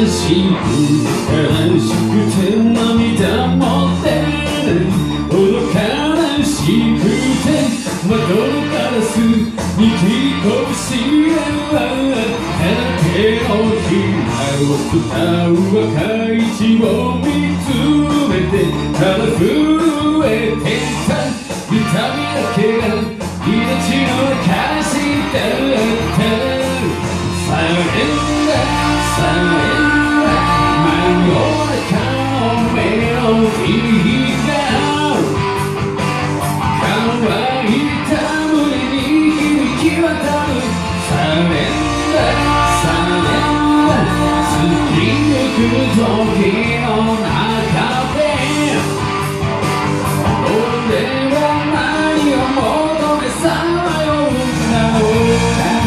しく悲しくて涙も出ない愚か悲しくて窓のガラスに聞こえしればだけのひなを歌う若い血を見つめてただ震えてた痛みだけが命の証だったサレンダーサレンダー真夜中のメロディーが乾いた胸に響き渡るサレンダーサレンダー過ぎゆく時の中で俺は何を求めさまようんだろう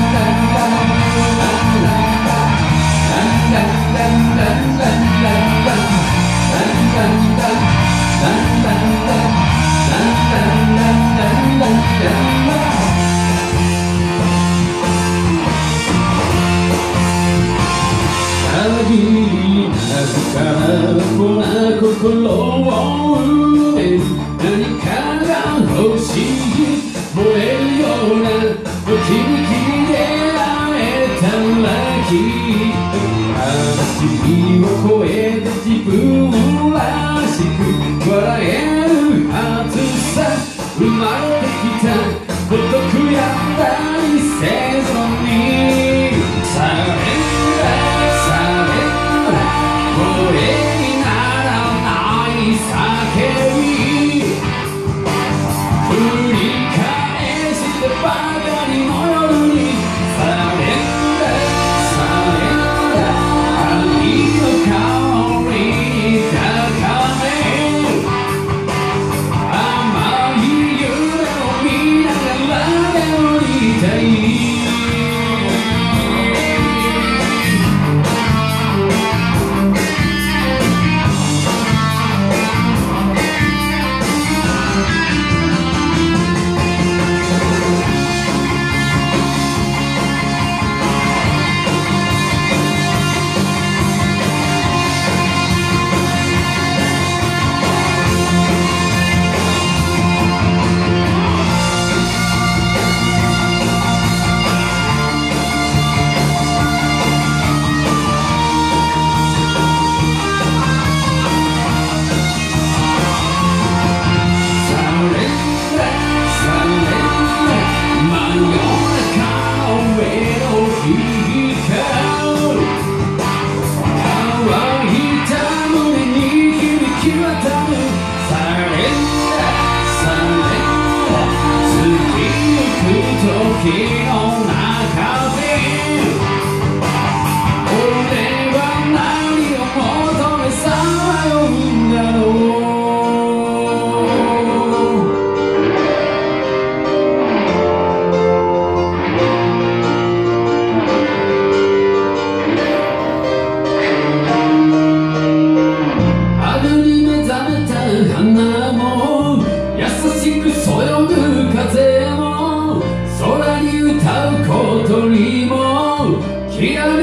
心を埋める何かが欲しい燃えるようなときめきで会えたらきっと嵐を越えて自分らしく笑えるはずさ生まれてきた孤独やったりせずにサレンダーサレンダー俺叫び繰り返してばかりの夜にサレンダーサレンダー愛の香りに高め甘い夢を見ながら眠りたい時の中で俺は何を求めさまようんだろう春に目覚めた花も優しくそよぐ風も空に歌う小鳥もきらめ